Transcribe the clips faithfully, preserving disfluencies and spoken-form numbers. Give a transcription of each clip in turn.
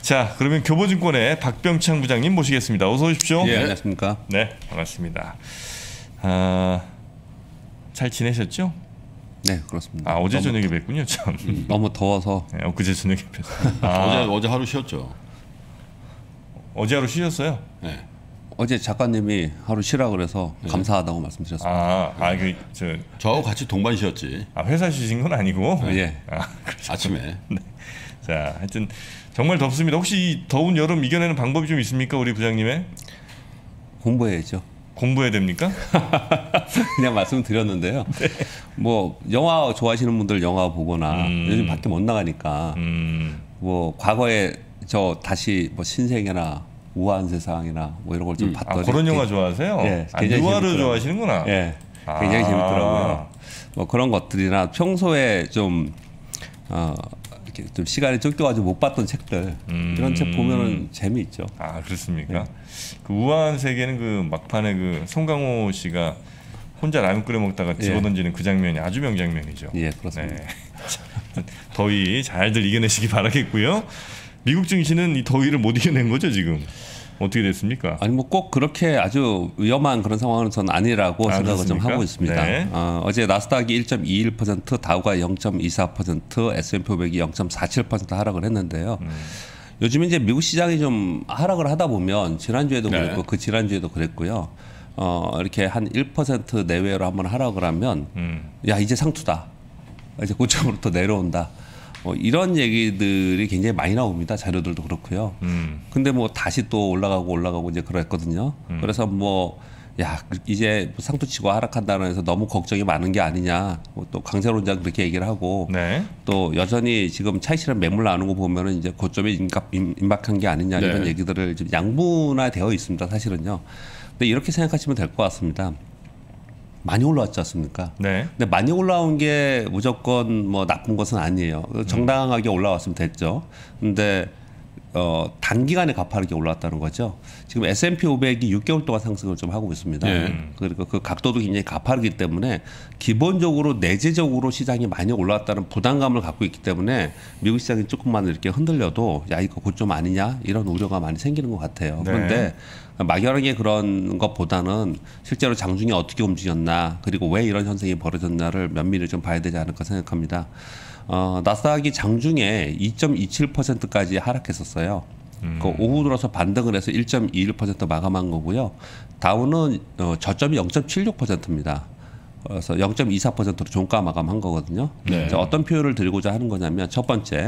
자, 그러면 교보증권의 박병창 부장님 모시겠습니다. 어서 오십시오. 예, 안녕하십니까. 네, 반갑습니다. 아, 잘 지내셨죠? 네, 그렇습니다. 아, 어제 너무, 저녁에 뵀군요. 참. 음, 너무 더워서. 네, 엊그제 저녁에 뵀어요. 아, 어제 어제 하루 쉬었죠. 어제 하루 쉬셨어요? 네. 어제 작가님이 하루 쉬라 그래서 네. 감사하다고 말씀드렸습니다. 아, 아, 그 저 저하고 같이 동반 쉬었지. 아, 회사 쉬신 건 아니고. 예. 아, 아침에. 네. 자, 하여튼 정말 덥습니다. 혹시 이 더운 여름 이겨내는 방법이 좀 있습니까, 우리 부장님의? 공부해야죠. 공부해야 됩니까? 그냥 말씀드렸는데요. 네. 뭐 영화 좋아하시는 분들 영화 보거나 음. 요즘 밖에 못 나가니까 음. 뭐 과거에 저 다시 뭐 신세계나 우아한 세상이나 뭐 이런 걸 좀 음. 봤더니 아, 그런 영화 좋아하세요? 예, 아, 유아를 좋아하시는구나. 예, 굉장히 아. 재밌더라고요. 뭐 그런 것들이나 평소에 좀 어. 좀 시간이 쫓겨가지고 못 봤던 책들 음. 이런 책 보면은 재미있죠. 아, 그렇습니까? 네. 그 우아한 세계는 그 막판에 그 송강호 씨가 혼자 라면 끓여 먹다가 집어던지는 예. 그 장면이 아주 명장면이죠. 예, 그렇습니다. 네. 더위 잘들 이겨내시기 바라겠고요. 미국 증시는 이 더위를 못 이겨낸 거죠 지금? 어떻게 됐습니까? 아니 뭐 꼭 그렇게 아주 위험한 그런 상황은 저는 아니라고 아, 생각을 그렇습니까? 좀 하고 있습니다. 네. 어, 어제 나스닥이 일 점 이일 퍼센트, 다우가 영 점 이사 퍼센트, 에스 앤 피 오백이 영 점 사칠 퍼센트 하락을 했는데요. 음. 요즘 이제 미국 시장이 좀 하락을 하다 보면 지난주에도 네. 그랬고 그 지난주에도 그랬고요. 어, 이렇게 한 일 퍼센트 내외로 한번 하락을 하면 음. 야 이제 상투다. 이제 고점으로 또 내려온다. 뭐 이런 얘기들이 굉장히 많이 나옵니다. 자료들도 그렇고요. 음. 근데 뭐 다시 또 올라가고 올라가고 이제 그랬거든요. 음. 그래서 뭐 야 이제 상투 치고 하락한다는 해서 너무 걱정이 많은 게 아니냐. 뭐 또 강세론자 그렇게 얘기를 하고 네. 또 여전히 지금 차익실현 매물 나오는 거 보면은 이제 고점에 임박, 임박한 게 아니냐 네. 이런 얘기들을 지금 양분화되어 있습니다. 사실은요. 근데 이렇게 생각하시면 될 것 같습니다. 많이 올라왔지 않습니까? 네. 근데 많이 올라온 게 무조건 뭐 나쁜 것은 아니에요. 정당하게 올라왔으면 됐죠. 근데 어, 단기간에 가파르게 올라왔다는 거죠. 지금 에스 앤 피 오백이 육 개월 동안 상승을 좀 하고 있습니다. 네. 그리고 그 각도도 굉장히 가파르기 때문에 기본적으로 내재적으로 시장이 많이 올라왔다는 부담감을 갖고 있기 때문에 미국 시장이 조금만 이렇게 흔들려도 야 이거 고점 아니냐 이런 우려가 많이 생기는 것 같아요. 네. 그런데 막연하게 그런 것보다는 실제로 장중에 어떻게 움직였나 그리고 왜 이런 현상이 벌어졌나를 면밀히 좀 봐야 되지 않을까 생각합니다. 어, 나스닥이 장중에 이 점 이칠 퍼센트까지 하락했었어요. 음. 그 오후 들어서 반등을 해서 일 점 이일 퍼센트 마감한 거고요. 다우는 어, 저점이 영 점 칠육 퍼센트입니다. 그래서 영 점 이사 퍼센트로 종가 마감한 거거든요. 네. 어떤 표현을 드리고자 하는 거냐면 첫 번째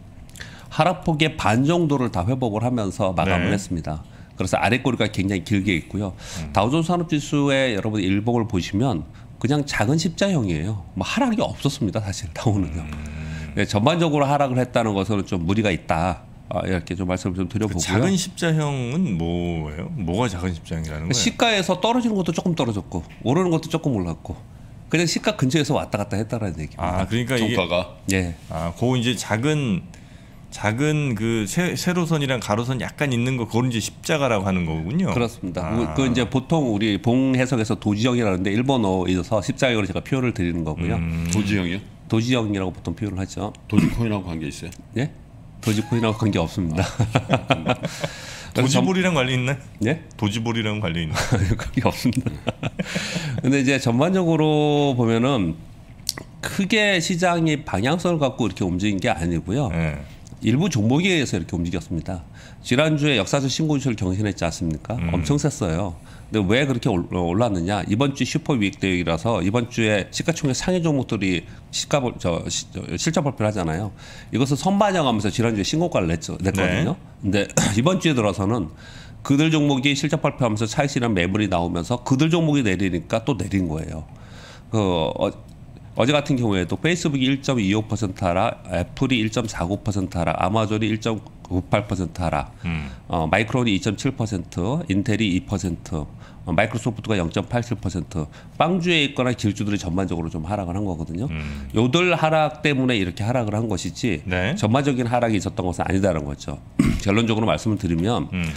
하락폭의 반 정도를 다 회복을 하면서 마감을 네. 했습니다. 그래서 아래 꼬리가 굉장히 길게 있고요. 음. 다우존스 산업지수의 여러분 일봉을 보시면 그냥 작은 십자형이에요. 뭐 하락이 없었습니다. 사실 다우는요. 음. 네, 전반적으로 하락을 했다는 것은 좀 무리가 있다. 아, 이렇게 좀 말씀을 좀 드려보고요. 그 작은 십자형은 뭐예요? 뭐가 작은 십자형이라는 거예요? 시가에서 떨어지는 것도 조금 떨어졌고 오르는 것도 조금 올랐고 그냥 시가 근처에서 왔다 갔다 했다라는 얘기입니다. 아, 그러니까 종가가. 예. 아, 그 이제 작은 작은 그 세, 세로선이랑 가로선 약간 있는 거 그건 이제 십자가라고 하는 거군요. 그렇습니다. 아. 그 이제 보통 우리 봉 해석에서 도지형이라는데 일본어에서 십자형으로 제가 표현을 드리는 거고요. 음. 도지형이요? 도지형이라고 보통 표현을 하죠. 도지코인하고 관계 있어요? 예? 도지코인하고 관계 없습니다. 아. 도지볼이랑 관련 있나요? 예? 도지볼이랑 관련 있나요? 관계 없습니다. 근데 이제 전반적으로 보면은 크게 시장이 방향성을 갖고 이렇게 움직인 게 아니고요. 네. 일부 종목에 의해서 이렇게 움직였습니다. 지난주에 역사적 신고주를 경신했지 않습니까? 음. 엄청 셌어요. 근데 왜 그렇게 올랐느냐? 이번 주 슈퍼 위익 대회라서 이번 주에 시가총액 상위 종목들이 시가 저 시, 실적 발표를 하잖아요. 이것을 선반영하면서 지난주에 신고가를 냈죠, 냈거든요. 네. 근데 이번 주에 들어서는 그들 종목이 실적 발표하면서 차익실현 매물이 나오면서 그들 종목이 내리니까 또 내린 거예요. 그 어, 어제 같은 경우에도 페이스북이 일 점 이오 퍼센트 하락, 애플이 일 점 사구 퍼센트 하락, 아마존이 일 점 구팔 퍼센트 하락, 음. 어, 마이크론이 이 점 칠 퍼센트, 인텔이 이 퍼센트, 어, 마이크로소프트가 영 점 팔칠 퍼센트, 빵주에 있거나 길주들이 전반적으로 좀 하락을 한 거거든요. 음. 요들 하락 때문에 이렇게 하락을 한 것이지 네. 전반적인 하락이 있었던 것은 아니다라는 거죠. 결론적으로 말씀을 드리면 음.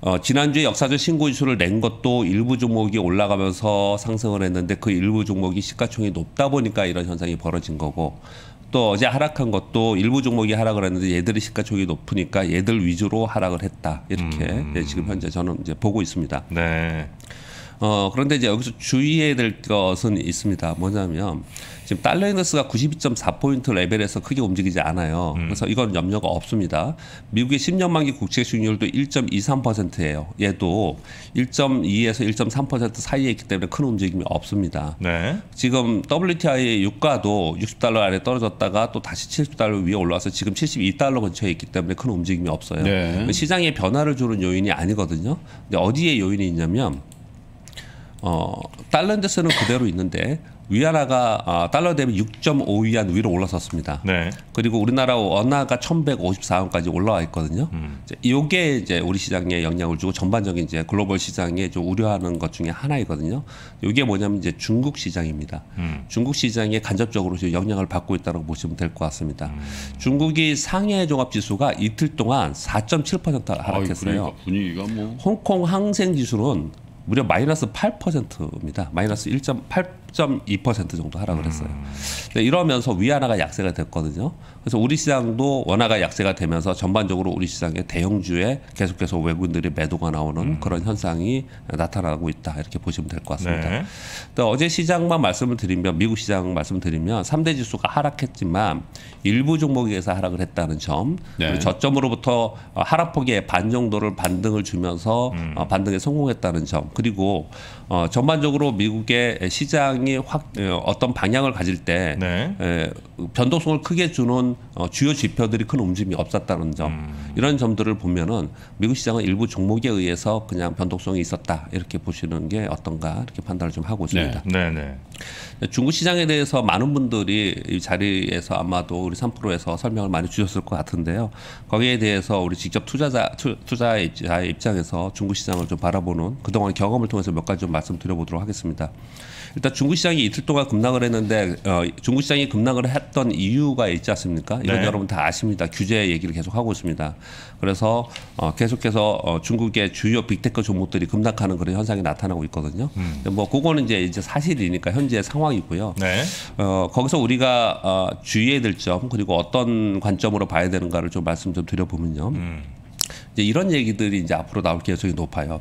어, 지난주에 역사적 신고 지수를 낸 것도 일부 종목이 올라가면서 상승을 했는데 그 일부 종목이 시가총액이 높다 보니까 이런 현상이 벌어진 거고 또 어제 하락한 것도 일부 종목이 하락을 했는데 얘들이 시가총액이 높으니까 얘들 위주로 하락을 했다. 이렇게 음. 예, 지금 현재 저는 이제 보고 있습니다. 네. 어, 그런데 이제 여기서 주의해야 될 것은 있습니다. 뭐냐면 지금 달러 인덱스가 구십이 점 사 포인트 레벨에서 크게 움직이지 않아요. 음. 그래서 이건 염려가 없습니다. 미국의 십 년 만기 국채 수익률도 일 점 이삼 퍼센트예요. 얘도 일 점 이에서 일 점 삼 퍼센트 사이에 있기 때문에 큰 움직임이 없습니다. 네. 지금 더블유티아이 유가도 육십 달러 아래 떨어졌다가 또 다시 칠십 달러 위에 올라와서 지금 칠십이 달러 근처에 있기 때문에 큰 움직임이 없어요. 네. 시장에 변화를 주는 요인이 아니거든요. 근데 어디에 요인이 있냐면 어, 달러 인덱스는 그대로 있는데 위안화가 어, 달러 대비 육 점 오 위안 위로 올라섰습니다. 네. 그리고 우리나라 원화가 천백오십사 원까지 올라와 있거든요. 음. 이게 이제 우리 시장에 영향을 주고 전반적인 이제 글로벌 시장에 좀 우려하는 것 중에 하나이거든요. 이게 뭐냐면 이제 중국 시장입니다. 음. 중국 시장에 간접적으로 영향을 받고 있다고 보시면 될 것 같습니다. 음. 중국이 상해 종합 지수가 이틀 동안 사 점 칠 퍼센트 하락했어요. 그러니까 분위기가 뭐 홍콩 항생 지수는 무려 마이너스 팔 퍼센트입니다. 마이너스 일 점 팔 점 이 퍼센트 정도 하락을 했어요. 음. 이러면서 위안화가 약세가 됐거든요. 그래서 우리 시장도 원화가 약세가 되면서 전반적으로 우리 시장의 대형주에 계속해서 외국인들이 매도가 나오는 음. 그런 현상이 나타나고 있다. 이렇게 보시면 될 것 같습니다. 네. 또 어제 시장만 말씀을 드리면 미국 시장 말씀을 드리면 삼 대 지수가 하락했지만 일부 종목에서 하락을 했다는 점 네. 저점으로부터 하락폭의 반 정도를 반등을 주면서 음. 반등에 성공했다는 점 그리고 어, 전반적으로 미국의 시장이 확 어떤 방향을 가질 때 네. 에, 변동성을 크게 주는 어, 주요 지표들이 큰 움직임이 없었다는 점 음. 이런 점들을 보면은 미국 시장은 일부 종목에 의해서 그냥 변동성이 있었다 이렇게 보시는 게 어떤가 이렇게 판단을 좀 하고 있습니다. 네. 네. 네. 중국 시장에 대해서 많은 분들이 이 자리에서 아마도 우리 삼 프로에서 설명을 많이 주셨을 것 같은데요. 거기에 대해서 우리 직접 투자자 투, 투자의 입장에서 중국 시장을 좀 바라보는 그동안 경험을 통해서 몇 가지 좀 말씀드려보도록 하겠습니다. 일단 중국 시장이 이틀 동안 급락을 했는데 어, 중국 시장이 급락을 했던 이유가 있지 않습니까? 이건 네. 여러분 다 아십니다. 규제 얘기를 계속 하고 있습니다. 그래서 어, 계속해서 어, 중국의 주요 빅테크 종목들이 급락하는 그런 현상이 나타나고 있거든요. 음. 뭐 그거는 이제 이제 사실이니까 현재 상황이고요. 네. 어, 거기서 우리가 어, 주의해야 될 점 그리고 어떤 관점으로 봐야 되는가를 좀 말씀 좀 드려보면요. 음. 이제 이런 얘기들이 이제 앞으로 나올 가능성이 높아요.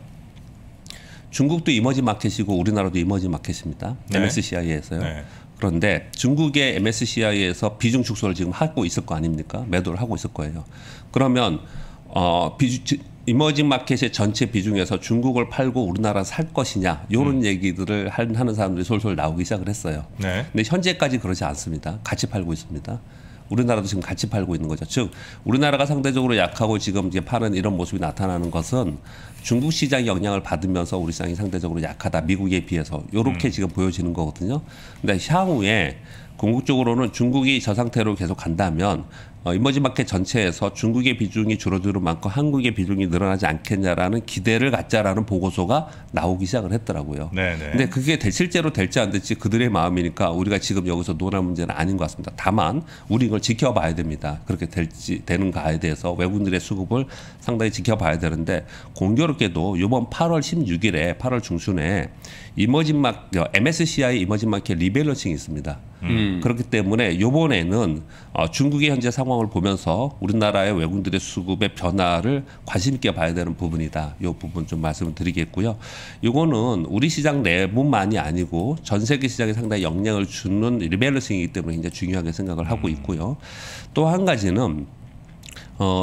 중국도 이머징 마켓이고 우리나라도 이머징 마켓입니다. 네. 엠에스시아이에서요. 네. 그런데 중국의 엠에스시아이에서 비중 축소를 지금 하고 있을 거 아닙니까? 매도를 하고 있을 거예요. 그러면 어, 비주, 이머징 마켓의 전체 비중에서 중국을 팔고 우리나라 살 것이냐 이런 음. 얘기들을 하는 사람들이 솔솔 나오기 시작을 했어요. 네. 근데 현재까지 그러지 않습니다. 같이 팔고 있습니다. 우리나라도 지금 같이 팔고 있는 거죠. 즉 우리나라가 상대적으로 약하고 지금 이제 파는 이런 모습이 나타나는 것은 중국 시장의 영향을 받으면서 우리 시장이 상대적으로 약하다. 미국에 비해서 이렇게 음. 지금 보여지는 거거든요. 근데 향후에 궁극적으로는 중국이 저 상태로 계속 간다면 어, 이머징 마켓 전체에서 중국의 비중이 줄어드는 만큼 한국의 비중이 늘어나지 않겠냐라는 기대를 갖자라는 보고서가 나오기 시작을 했더라고요. 네네. 근데 그게 실제로 될지 안 될지 그들의 마음이니까 우리가 지금 여기서 논할 문제는 아닌 것 같습니다. 다만 우리 이걸 지켜봐야 됩니다. 그렇게 될지 되는가에 대해서 외국인들의 수급을 상당히 지켜봐야 되는데 공교롭게도 이번 팔월 십육일에 팔월 중순에 이머징 마켓 엠에스시아이 이머징 마켓 리밸런싱이 있습니다. 음. 그렇기 때문에 이번에는 어, 중국의 현재 상황을 보면서 우리나라의 외국인들의 수급의 변화를 관심 있게 봐야 되는 부분이다. 이 부분 좀 말씀을 드리겠고요. 이거는 우리 시장 내뿐만이 아니고 전 세계 시장에 상당히 영향을 주는 리밸런싱이기 때문에 굉장히 중요하게 생각을 하고 있고요. 또 한 가지는 어,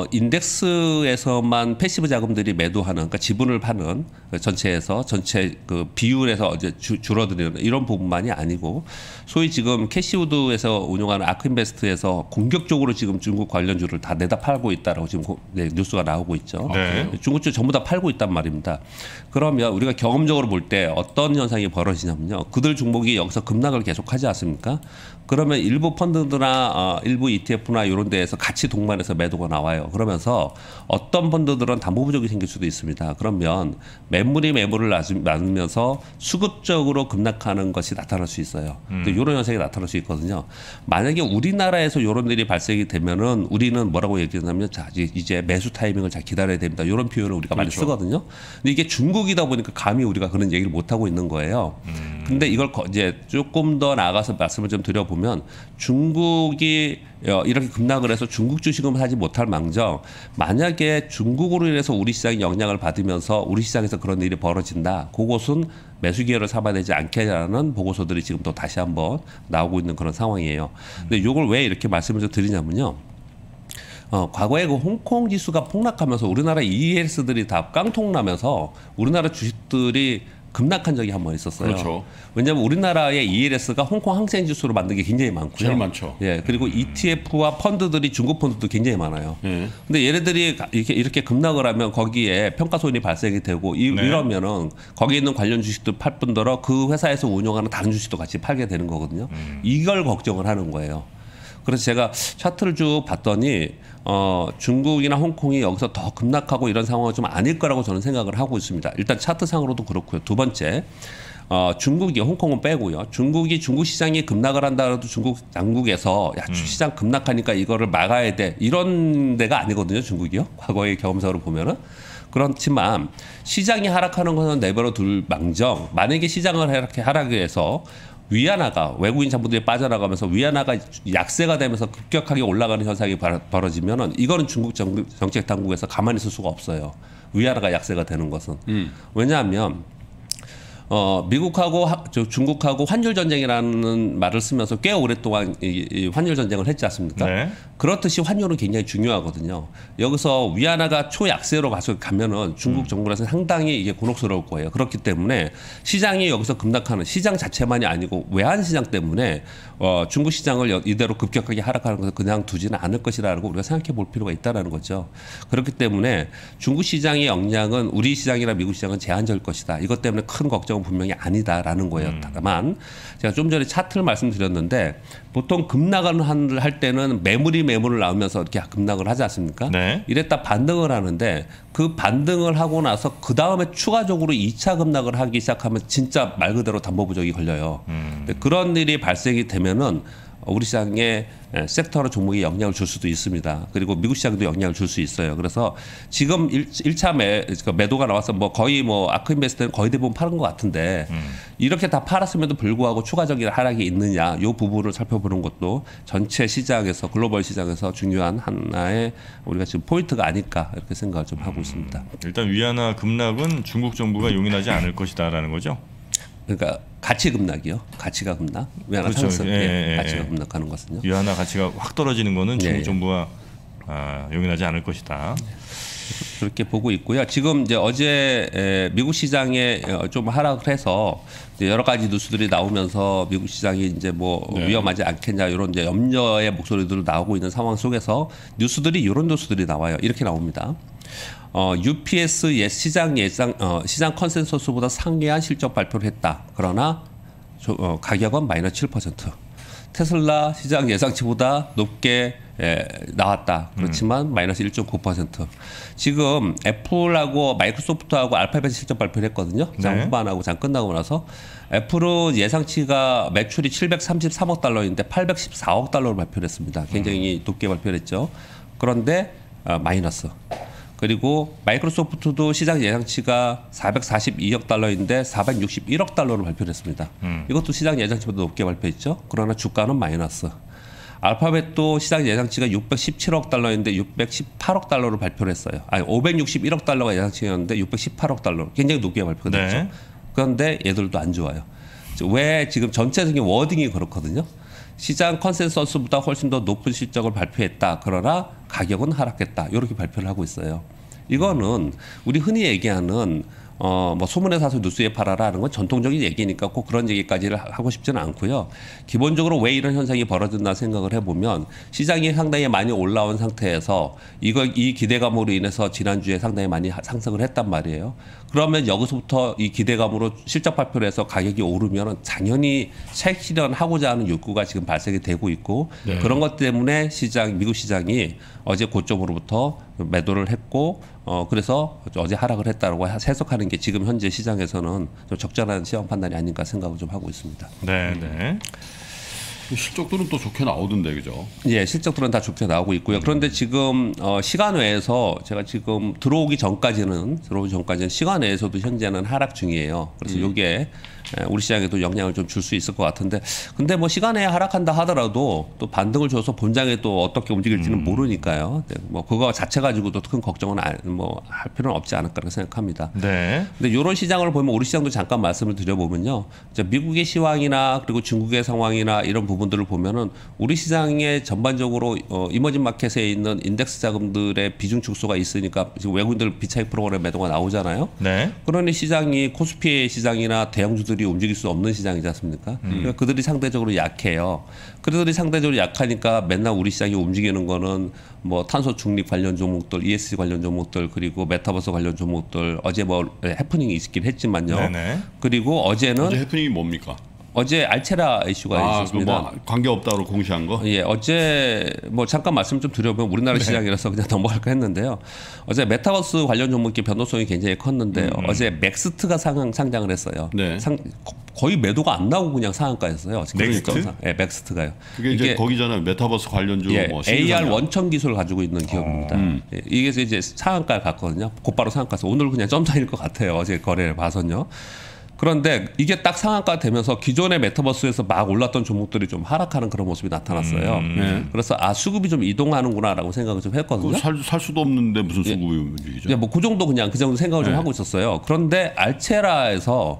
인덱스에서만 패시브 자금들이 매도하는, 그러니까 지분을 파는 전체에서 전체 그 비율에서 이제 주, 줄어드는 이런 부분만이 아니고 소위 지금 캐시우드에서 운영하는 아크인베스트에서 공격적으로 지금 중국 관련주를 다 내다 팔고 있다라고 지금 고, 네, 뉴스가 나오고 있죠. 네. 중국주 전부 다 팔고 있단 말입니다. 그러면 우리가 경험적으로 볼 때 어떤 현상이 벌어지냐면요. 그들 종목이 여기서 급락을 계속하지 않습니까? 그러면 일부 펀드나 어, 일부 이티에프나 이런 데에서 같이 동반해서 매도가 나와요. 그러면서 어떤 펀드들은 담보 부족이 생길 수도 있습니다. 그러면 매물이 매물을 나누면서 수급적으로 급락하는 것이 나타날 수 있어요. 음. 이런 현상이 나타날 수 있거든요. 만약에 우리나라에서 이런 일이 발생이 되면은 우리는 뭐라고 얘기하냐면 자 이제 매수 타이밍을 잘 기다려야 됩니다. 이런 표현을 우리가 많이 그렇죠. 쓰거든요. 근데 이게 중국이다 보니까 감히 우리가 그런 얘기를 못 하고 있는 거예요. 음. 근데 이걸 이제 조금 더 나아가서 말씀을 좀 드려보면 중국이 이렇게 급락을 해서 중국 주식은 사지 못할 망정 만약에 중국으로 인해서 우리 시장이 영향을 받으면서 우리 시장에서 그런 일이 벌어진다. 그것은 매수 기회를 삼아야 되지 않겠냐는 보고서들이 지금 또 다시 한번 나오고 있는 그런 상황이에요. 근데 이걸 왜 이렇게 말씀을 좀 드리냐면요. 어, 과거에 그 홍콩 지수가 폭락하면서 우리나라 이이에스들이 다 깡통나면서 우리나라 주식들이 급락한 적이 한 번 있었어요. 그렇죠. 왜냐하면 우리나라의 이엘에스가 홍콩 항생 지수로 만든 게 굉장히 많고요. 제일 많죠. 예, 그리고 음. 이티에프와 펀드들이 중국 펀드도 굉장히 많아요. 네. 근데 얘네들이 이렇게 이렇게 급락을 하면 거기에 평가 손이 발생이 되고 이, 네. 이러면은 거기에 있는 관련 주식도 팔 뿐더러 그 회사에서 운용하는 다른 주식도 같이 팔게 되는 거거든요. 음. 이걸 걱정을 하는 거예요. 그래서 제가 차트를 쭉 봤더니 어, 중국이나 홍콩이 여기서 더 급락하고 이런 상황은 좀 아닐 거라고 저는 생각을 하고 있습니다. 일단 차트상으로도 그렇고요. 두 번째, 어, 중국이 홍콩은 빼고요. 중국이 중국 시장이 급락을 한다 해도 중국 당국에서 야, 시장 급락하니까 이거를 막아야 돼. 이런 데가 아니거든요. 중국이요. 과거의 경험상으로 보면은. 그렇지만 시장이 하락하는 것은 내버려 둘 망정 만약에 시장을 이렇게 하락해서 위안화가 외국인 자본들이 빠져나가면서 위안화가 약세가 되면서 급격하게 올라가는 현상이 벌어지면은 이거는 중국 정책 당국에서 가만히 있을 수가 없어요. 위안화가 약세가 되는 것은. 음. 왜냐하면 어, 미국하고 하, 저 중국하고 환율 전쟁이라는 말을 쓰면서 꽤 오랫동안 이, 이 환율 전쟁을 했지 않습니까? 네. 그렇듯이 환율은 굉장히 중요하거든요. 여기서 위안화가 초약세로 가서 가면은 중국 정부라서 상당히 이게 곤혹스러울 거예요. 그렇기 때문에 시장이 여기서 급락하는 시장 자체만이 아니고 외환 시장 때문에 어, 중국 시장을 이대로 급격하게 하락하는 것을 그냥 두지는 않을 것이라고 우리가 생각해 볼 필요가 있다는 거죠. 그렇기 때문에 중국 시장의 영향은 우리 시장이나 미국 시장은 제한적일 것이다. 이것 때문에 큰 걱정은 분명히 아니다라는 거예요. 음. 다만 제가 좀 전에 차트를 말씀드렸는데 보통 급락을 할 때는 매물이 매물을 나오면서 이렇게 급락을 하지 않습니까? 네. 이랬다 반등을 하는데 그 반등을 하고 나서 그 다음에 추가적으로 이 차 급락을 하기 시작하면 진짜 말 그대로 담보 부족이 걸려요. 음. 그런 일이 발생이 되면은 우리 시장에 섹터나 종목에 영향을 줄 수도 있습니다. 그리고 미국 시장도 영향을 줄 수 있어요. 그래서 지금 일 차 매, 매도가 나와서 뭐 거의 뭐 아크인베스트는 거의 대부분 파는 것 같은데 음. 이렇게 다 팔았음에도 불구하고 추가적인 하락이 있느냐 이 부분을 살펴보는 것도 전체 시장에서 글로벌 시장에서 중요한 하나의 우리가 지금 포인트가 아닐까 이렇게 생각을 좀 하고 음. 있습니다. 일단 위안화 급락은 중국 정부가 용인하지 않을 것이다라는 거죠? 그러니까 가치 급락이요. 가치가 급락. 위안화 그렇죠. 상승. 예, 예, 예. 가치가 급락하는 것은요. 위안화 가치가 확 떨어지는 거는 중국 예, 예. 정부가 아, 용인하지 않을 것이다. 그렇게 보고 있고요. 지금 이제 어제 미국 시장에 좀 하락을 해서 이제 여러 가지 뉴스들이 나오면서 미국 시장이 이제 뭐 네. 위험하지 않겠냐 이런 이제 염려의 목소리들도 나오고 있는 상황 속에서 뉴스들이 이런 뉴스들이 나와요. 이렇게 나옵니다. 어, 유피에스 예, 시장 예상 어, 시장 컨센서스보다 상회한 실적 발표를 했다. 그러나 조, 어, 가격은 마이너스 칠 퍼센트. 테슬라 시장 예상치보다 높게 예, 나왔다. 그렇지만 음. 마이너스 일 점 구 퍼센트. 지금 애플하고 마이크로소프트하고 알파벳 실적 발표를 했거든요. 장 네. 후반하고 장 끝나고 나서 애플은 예상치가 매출이 칠백삼십삼억 달러인데 팔백십사억 달러로 발표를 했습니다. 굉장히 음. 높게 발표를 했죠. 그런데 어, 마이너스. 그리고 마이크로소프트도 시장 예상치가 사백사십이억 달러인데 사백육십일억 달러로 발표를 했습니다. 음. 이것도 시장 예상치보다 높게 발표했죠. 그러나 주가는 마이너스. 알파벳도 시장 예상치가 육백십칠억 달러인데 육백십팔억 달러로 발표를 했어요. 아니 오백육십일억 달러가 예상치였는데 육백십팔억 달러. 굉장히 높게 발표됐죠. 네. 그런데 얘들도 안 좋아요. 왜 지금 전체적인 워딩이 그렇거든요. 시장 컨센서스보다 훨씬 더 높은 실적을 발표했다. 그러나 가격은 하락했다. 이렇게 발표를 하고 있어요. 이거는 우리 흔히 얘기하는 어, 뭐 소문에 사서 뉴스에 팔아라는 건 전통적인 얘기니까 꼭 그런 얘기까지를 하고 싶지는 않고요. 기본적으로 왜 이런 현상이 벌어졌나 생각을 해보면 시장이 상당히 많이 올라온 상태에서 이거 이 기대감으로 인해서 지난주에 상당히 많이 상승을 했단 말이에요. 그러면 여기서부터 이 기대감으로 실적 발표를 해서 가격이 오르면 당연히 차익 실현하고자 하는 욕구가 지금 발생이 되고 있고 네. 그런 것 때문에 시장 미국 시장이 어제 고점으로부터 매도를 했고 어 그래서 어제 하락을 했다고 해석하는 게 지금 현재 시장에서는 좀 적절한 시황 판단이 아닌가 생각을 좀 하고 있습니다. 네, 네. 실적들은 또 좋게 나오던데 그죠? 예, 실적들은 다 좋게 나오고 있고요. 그런데 지금 어, 시간 외에서 제가 지금 들어오기 전까지는 들어오기 전까지는 시간 외에서도 현재는 하락 중이에요. 그래서 음. 이게 우리 시장에도 영향을 좀 줄 수 있을 것 같은데, 근데 뭐 시간에 하락한다 하더라도 또 반등을 줘서 본장에 또 어떻게 움직일지는 음. 모르니까요. 네, 뭐 그거 자체 가지고도 큰 걱정은 뭐 할 필요는 없지 않을까 생각합니다. 네. 근데 이런 시장을 보면 우리 시장도 잠깐 말씀을 드려보면요, 미국의 시황이나 그리고 중국의 상황이나 이런 부분들을 보면은 우리 시장에 전반적으로 어, 이머징 마켓에 있는 인덱스 자금들의 비중 축소가 있으니까 지금 외국인들 비차익 프로그램 매도가 나오잖아요. 네. 그러니 시장이 코스피 시장이나 대형주들 움직일 수 없는 시장이지 않습니까? 음. 그러니까 그들이 상대적으로 약해요. 그들이 상대적으로 약하니까 맨날 우리 시장이 움직이는 거는 뭐 탄소 중립 관련 종목들, 이에스지 관련 종목들, 그리고 메타버스 관련 종목들. 어제 뭐 해프닝이 있긴 했지만요. 네네. 그리고 어제는 어제 해프닝이 뭡니까? 어제 알체라 이슈가 아, 있었습니다. 뭐 관계 없다고 공시한 거? 예, 어제 뭐 잠깐 말씀 좀 드려보면 우리나라 네. 시장이라서 그냥 넘어갈까 했는데요. 어제 메타버스 관련 종목의 변동성이 굉장히 컸는데요. 음. 어제 맥스트가 상, 상장을 했어요. 네. 상, 거의 매도가 안 나오고 그냥 상한가였어요. 맥스트? 예, 맥스트가요. 그게 이제 거기잖아요. 메타버스 관련주 예, 뭐 에이알 원천 기술을 가지고 있는 기업입니다. 어. 음. 예, 이게 이제 상한가를 갔거든요. 곧바로 상한가에서 오늘 그냥 점차일 것 같아요. 어제 거래를 봐서는요. 그런데 이게 딱 상한가 되면서 기존의 메타버스에서 막 올랐던 종목들이 좀 하락하는 그런 모습이 나타났어요. 음, 네. 그래서 아 수급이 좀 이동하는구나라고 생각을 좀 했거든요. 살, 살 수도 없는데 무슨 수급이 움직이죠? 예, 뭐 그 정도 그냥 그 정도 생각을 네. 좀 하고 있었어요. 그런데 알체라에서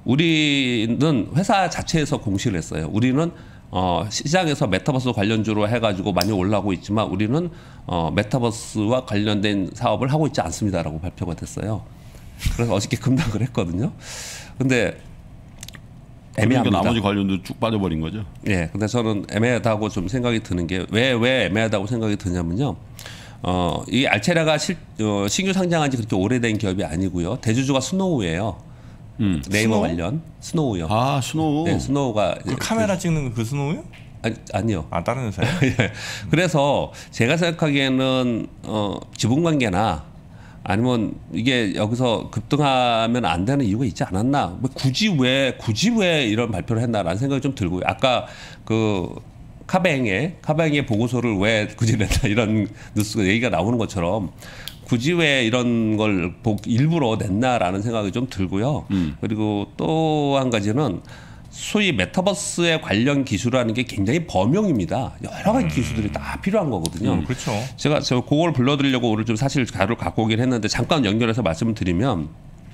우리는 회사 자체에서 공시를 했어요. 우리는 어, 시장에서 메타버스 관련주로 해가지고 많이 올라오고 있지만 우리는 어, 메타버스와 관련된 사업을 하고 있지 않습니다라고 발표가 됐어요. 그래서 어저께 급락을 했거든요. 근데 애매합니다. 그러니까 나머지 관련도 쭉 빠져버린 거죠. 예, 근데 저는 애매하다고 좀 생각이 드는 게 왜 왜 애매하다고 생각이 드냐면요. 어, 이 알체라가 실, 어, 신규 상장한지 그렇게 오래된 기업이 아니고요. 대주주가 스노우예요. 음, 네이버 스노우? 관련 스노우요. 아 스노우. 네, 스노우가 그 카메라 그, 찍는 그 스노우요? 아니, 아니요. 아 다른 회사요? 예. 그래서 제가 생각하기에는 어, 지분 관계나 아니면 이게 여기서 급등하면 안 되는 이유가 있지 않았나? 뭐 굳이 왜 굳이 왜 이런 발표를 했나라는 생각이 좀 들고요. 아까 그 카뱅의 카뱅의 보고서를 왜 굳이 냈나 이런 뉴스 얘기가 나오는 것처럼 굳이 왜 이런 걸 일부러 냈나라는 생각이 좀 들고요. 음. 그리고 또 한 가지는 소위 메타버스에 관련 기술이라는 게 굉장히 범용입니다. 여러 가지 기술들이 다 필요한 거거든요. 음, 그렇죠. 제가 저 그걸 불러드리려고 오늘 좀 사실 자료를 갖고 오긴 했는데 잠깐 연결해서 말씀을 드리면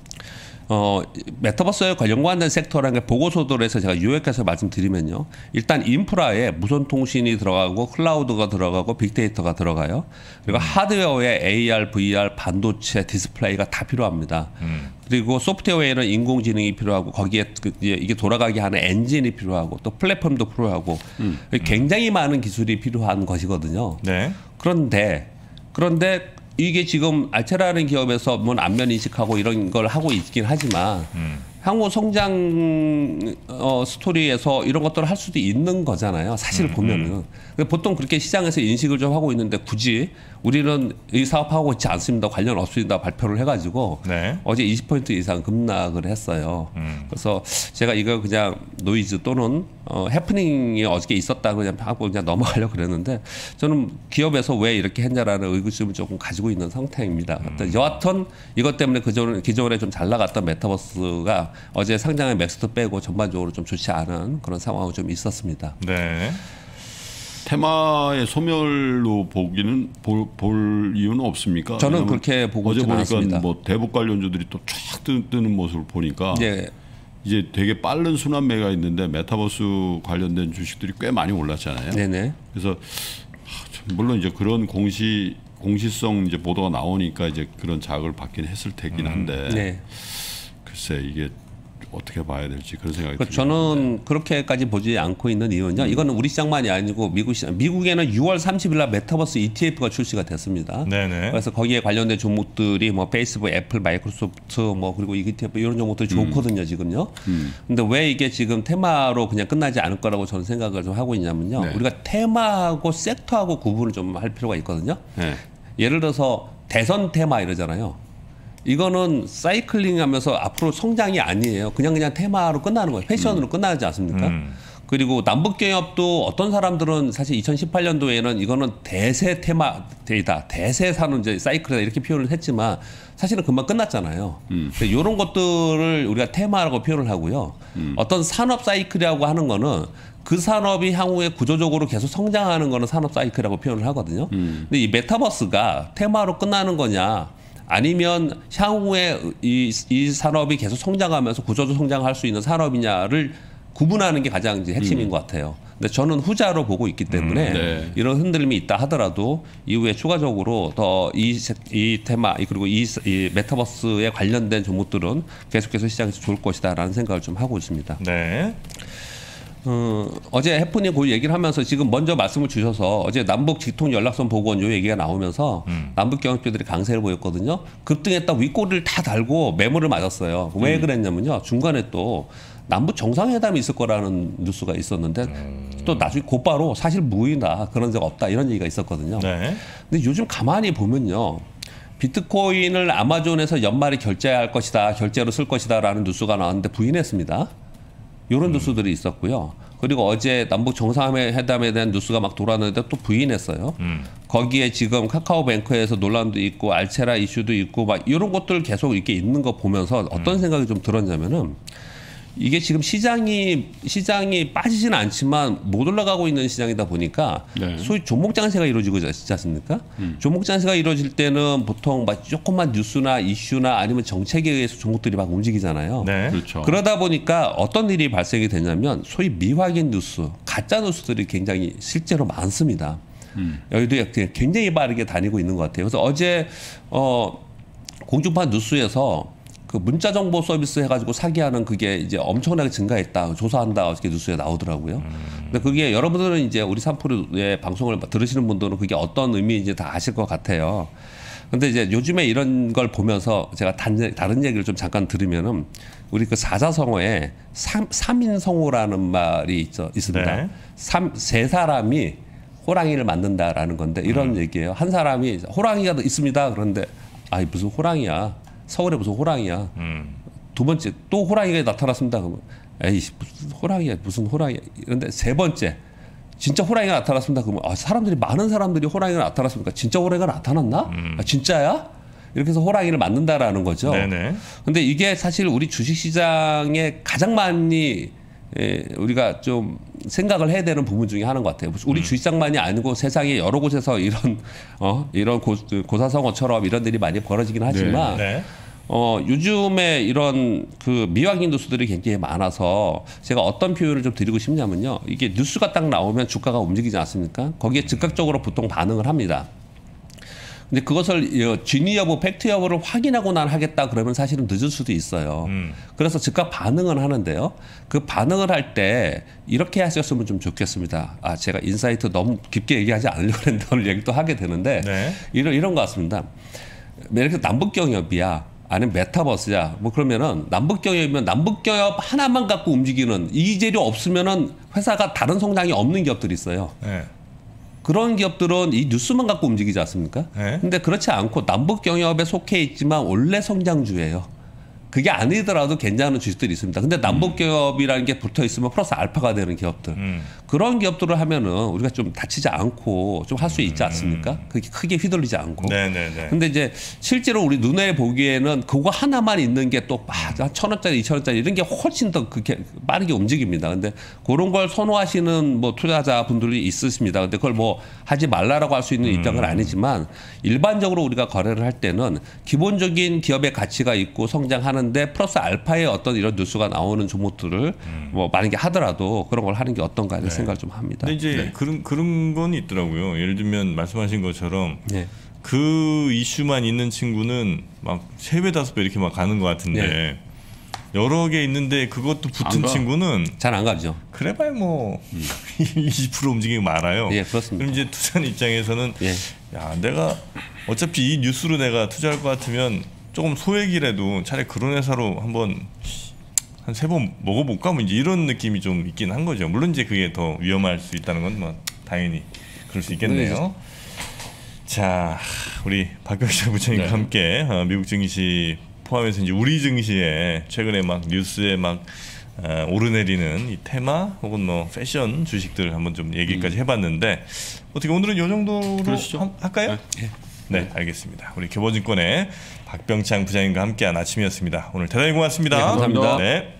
어, 메타버스에 관련된 섹터라는 게 보고서들에서 제가 요약해서 말씀드리면요. 일단 인프라에 무선 통신이 들어가고 클라우드가 들어가고 빅데이터가 들어가요. 그리고 음. 하드웨어에 에이알, 브이알, 반도체, 디스플레이가 다 필요합니다. 음. 그리고 소프트웨어에는 인공지능이 필요하고 거기에 이게 돌아가게 하는 엔진이 필요하고 또 플랫폼도 필요하고 음. 굉장히 많은 기술이 필요한 것이거든요. 네. 그런데 그런데 이게 지금 알체라는 기업에서 뭐 안면 인식하고 이런 걸 하고 있긴 하지만 음. 향후 성장 어, 스토리에서 이런 것들을 할 수도 있는 거잖아요. 사실 음, 보면은 음. 보통 그렇게 시장에서 인식을 좀 하고 있는데 굳이 우리는 이 사업하고 있지 않습니다. 관련 없습니다. 발표를 해가지고 네. 어제 이십 퍼센트 이상 급락을 했어요. 음. 그래서 제가 이거 그냥 노이즈 또는 어, 해프닝이 어저께 있었다 그냥 하고 그냥 넘어가려고 그랬는데 저는 기업에서 왜 이렇게 했냐라는 의구심을 조금 가지고 있는 상태입니다. 음. 여하튼 이것 때문에 그전 기존에 좀 잘 나갔던 메타버스가 어제 상장의 맥스트 빼고 전반적으로 좀 좋지 않은 그런 상황이 좀 있었습니다. 네. 테마의 소멸로 보기는 볼, 볼 이유는 없습니까? 저는 그렇게 보고 어제 보니까 않았습니다. 뭐 대북 관련주들이 또 쫙 뜨는 모습을 보니까 네. 이제 되게 빠른 순환매가 있는데 메타버스 관련된 주식들이 꽤 많이 올랐잖아요. 네네. 그래서 물론 이제 그런 공시 공시성 이제 보도가 나오니까 이제 그런 자극을 받긴 했을 테긴 한데. 음. 네. 글쎄 이게 어떻게 봐야 될지 그런 생각이 그 듭니다. 저는 그렇게까지 보지 않고 있는 이유는요. 음. 이거는 우리 시장만이 아니고 미국 시장. 미국에는 유월 삼십일 날 메타버스 이티에프가 출시가 됐습니다. 네네. 그래서 거기에 관련된 종목들이 뭐 페이스북, 애플, 마이크로소프트 뭐 그리고 이티에프 이런 종목들이 음. 좋거든요, 지금요. 음. 근데 왜 이게 지금 테마로 그냥 끝나지 않을 거라고 저는 생각을 좀 하고 있냐면요. 네. 우리가 테마하고 섹터하고 구분을 좀 할 필요가 있거든요. 네. 예를 들어서 대선 테마 이러잖아요. 이거는 사이클링 하면서 앞으로 성장이 아니에요. 그냥 그냥 테마로 끝나는 거예요. 패션으로 음. 끝나지 않습니까? 음. 그리고 남북경협도 어떤 사람들은 사실 이천십팔 년도에는 이거는 대세 테마이다. 대세 사는 이제 사이클이다. 이렇게 표현을 했지만 사실은 금방 끝났잖아요. 음. 이런 것들을 우리가 테마라고 표현을 하고요. 음. 어떤 산업 사이클이라고 하는 거는 그 산업이 향후에 구조적으로 계속 성장하는 거는 산업 사이클이라고 표현을 하거든요. 음. 근데 이 메타버스가 테마로 끝나는 거냐 아니면 향후에 이, 이 산업이 계속 성장하면서 구조적 성장할 수 있는 산업이냐를 구분하는 게 가장 이제 핵심인 음. 것 같아요. 근데 저는 후자로 보고 있기 때문에 음, 네. 이런 흔들림이 있다 하더라도 이후에 추가적으로 더 이 이 테마 그리고 이, 이 메타버스에 관련된 종목들은 계속해서 시장에서 좋을 것이다라는 생각을 좀 하고 있습니다. 네. 어, 어제 해프님 그 얘기를 하면서 지금 먼저 말씀을 주셔서 어제 남북 직통 연락선 복원 요 얘기가 나오면서 음. 남북 경협주들이 강세를 보였거든요. 급등에 딱 윗꼬리를 다 달고 매물을 맞았어요. 왜 음. 그랬냐면요. 중간에 또 남북 정상회담이 있을 거라는 뉴스가 있었는데 음. 또 나중에 곧바로 사실 무의다 그런 적 없다 이런 얘기가 있었거든요. 네. 근데 요즘 가만히 보면요. 비트코인을 아마존에서 연말에 결제할 것이다. 결제로 쓸 것이다 라는 뉴스가 나왔는데 부인했습니다. 이런 음. 뉴스들이 있었고요. 그리고 어제 남북 정상회담에 대한 뉴스가 막 돌았는데 또 부인했어요. 음. 거기에 지금 카카오뱅크에서 논란도 있고 알체라 이슈도 있고 막 이런 것들 계속 이렇게 있는 거 보면서 어떤 음. 생각이 좀 들었냐면은 이게 지금 시장이 시장이 빠지지는 않지만 못 올라가고 있는 시장이다 보니까 네. 소위 종목 장세가 이루어지고 있지 않습니까? 음. 종목 장세가 이루어질 때는 보통 막 조금만 뉴스나 이슈나 아니면 정책에 의해서 종목들이 막 움직이잖아요. 네. 그렇죠. 그러다 보니까 어떤 일이 발생이 되냐면 소위 미확인 뉴스, 가짜 뉴스들이 굉장히 실제로 많습니다. 음. 여기도 굉장히 빠르게 다니고 있는 것 같아요. 그래서 어제 어, 공중파 뉴스에서 그 문자 정보 서비스 해가지고 사기하는 그게 이제 엄청나게 증가했다, 조사한다 이렇게 뉴스에 나오더라고요. 음. 근데 그게 여러분들은 이제 우리 삼프로의 방송을 들으시는 분들은 그게 어떤 의미인지 다 아실 것 같아요. 근데 이제 요즘에 이런 걸 보면서 제가 단, 다른 얘기를 좀 잠깐 들으면은 우리 그 사자성어에 삼, 삼인성호라는 말이 있어, 있습니다. 네. 삼, 세 사람이 호랑이를 만든다라는 건데 이런 음. 얘기예요. 한 사람이 호랑이가 있습니다. 그런데 아이 무슨 호랑이야. 서울에 무슨 호랑이야. 음. 두 번째 또 호랑이가 나타났습니다. 그러면 에이 무슨 호랑이야 무슨 호랑이야. 그런데 세 번째 진짜 호랑이가 나타났습니다. 그러면 아, 사람들이 많은 사람들이 호랑이가 나타났습니까? 진짜 호랑이가 나타났나? 음. 아, 진짜야? 이렇게 해서 호랑이를 만든다라는 거죠. 네네. 근데 이게 사실 우리 주식시장에 가장 많이 예, 우리가 좀 생각을 해야 되는 부분 중에 하나인 것 같아요. 우리 음. 주식장만이 아니고 세상에 여러 곳에서 이런 어 이런 고, 고사성어처럼 이런 일이 많이 벌어지긴 하지만 네. 네. 어 요즘에 이런 그 미확인 뉴스들이 굉장히 많아서 제가 어떤 표현을 좀 드리고 싶냐면요. 이게 뉴스가 딱 나오면 주가가 움직이지 않습니까? 거기에 즉각적으로 보통 반응을 합니다. 근데 그것을 진위 여부, 팩트 여부를 확인하고 난 하겠다 그러면 사실은 늦을 수도 있어요. 음. 그래서 즉각 반응은 하는데요. 그 반응을 할 때 이렇게 하셨으면 좀 좋겠습니다. 아, 제가 인사이트 너무 깊게 얘기하지 않으려고 했는데 오늘 얘기도 하게 되는데 네. 이런 이런 것 같습니다. 이렇게 남북경협이야. 아니면 메타버스야. 뭐 그러면은 남북경협이면 남북경협 하나만 갖고 움직이는 이 재료 없으면은 회사가 다른 성장이 없는 기업들이 있어요. 네. 그런 기업들은 이 뉴스만 갖고 움직이지 않습니까? 네. 근데 그렇지 않고 남북 경협에 속해 있지만 원래 성장주예요. 그게 아니더라도 괜찮은 주식들이 있습니다. 근데 남북 기업이라는 게 붙어 있으면 플러스 알파가 되는 기업들. 음. 그런 기업들을 하면은 우리가 좀 다치지 않고 좀 할 수 있지 않습니까? 그게 크게 휘둘리지 않고. 네네네. 근데 이제 실제로 우리 눈에 보기에는 그거 하나만 있는 게 또 한 천 원짜리, 이천 원짜리 이런 게 훨씬 더 그렇게 빠르게 움직입니다. 근데 그런 걸 선호하시는 뭐 투자자 분들이 있으십니다. 근데 그걸 뭐 하지 말라라고 할 수 있는 입장은 아니지만 일반적으로 우리가 거래를 할 때는 기본적인 기업의 가치가 있고 성장하는 데 플러스 알파의 어떤 이런 뉴스가 나오는 종목들을 음. 뭐 만약에 하더라도 그런 걸 하는 게 어떤가 이런 네. 생각을 좀 합니다. 근데 이제 네. 그런 그런 건 있더라고요. 예를 들면 말씀하신 것처럼 네. 그 이슈만 있는 친구는 막 세 배 다섯 배 이렇게 막 가는 것 같은데 네. 여러 개 있는데 그것도 붙은 친구는 잘 안 가죠. 그래봐야 뭐 음. 이십 퍼센트 움직임이 많아요. 예, 그렇습니다. 그럼 이제 투자자 입장에서는 예. 야, 내가 어차피 이 뉴스로 내가 투자할 것 같으면 조금 소액이라도 차라리 그런 회사로 한번 한 세 번 먹어볼까? 뭐 이제 이런 느낌이 좀 있긴 한 거죠. 물론 이제 그게 더 위험할 수 있다는 건 뭐 당연히 그럴 수 있겠네요. 네. 자, 우리 박경식 부장님과 네. 함께 어, 미국 증시 포함해서 이제 우리 증시에 최근에 막 뉴스에 막 어, 오르내리는 이 테마 혹은 뭐 패션 주식들 한번 좀 얘기까지 음. 해봤는데 어떻게 오늘은 이 정도로 하, 할까요? 네. 네, 알겠습니다. 우리 교보증권의 박병창 부장님과 함께한 아침이었습니다. 오늘 대단히 고맙습니다. 네, 감사합니다. 네.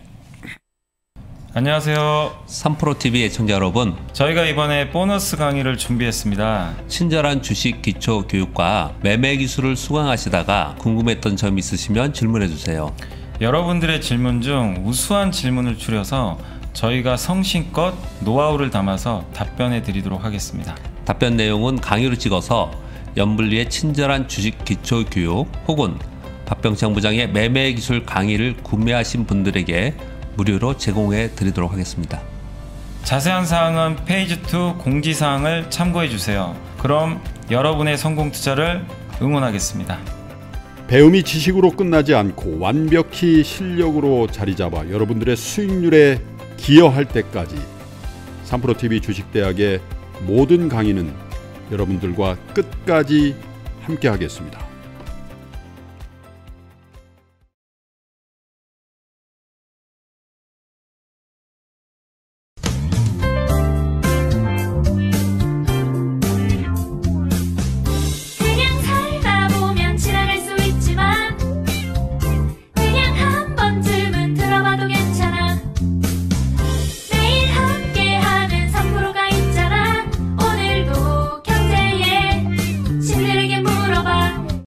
안녕하세요. 삼프로티비 애청자 여러분, 저희가 이번에 보너스 강의를 준비했습니다. 친절한 주식 기초 교육과 매매 기술을 수강하시다가 궁금했던 점 있으시면 질문해 주세요. 여러분들의 질문 중 우수한 질문을 추려서 저희가 성심껏 노하우를 담아서 답변해 드리도록 하겠습니다. 답변 내용은 강의로 찍어서 연불리의 친절한 주식 기초 교육 혹은 박병창 부장의 매매 기술 강의를 구매하신 분들에게 무료로 제공해 드리도록 하겠습니다. 자세한 사항은 페이지 이 공지사항을 참고해 주세요. 그럼 여러분의 성공 투자를 응원하겠습니다. 배움이 지식으로 끝나지 않고 완벽히 실력으로 자리 잡아 여러분들의 수익률에 기여할 때까지 삼프로티비 주식대학의 모든 강의는 여러분들과 끝까지 함께 하겠습니다.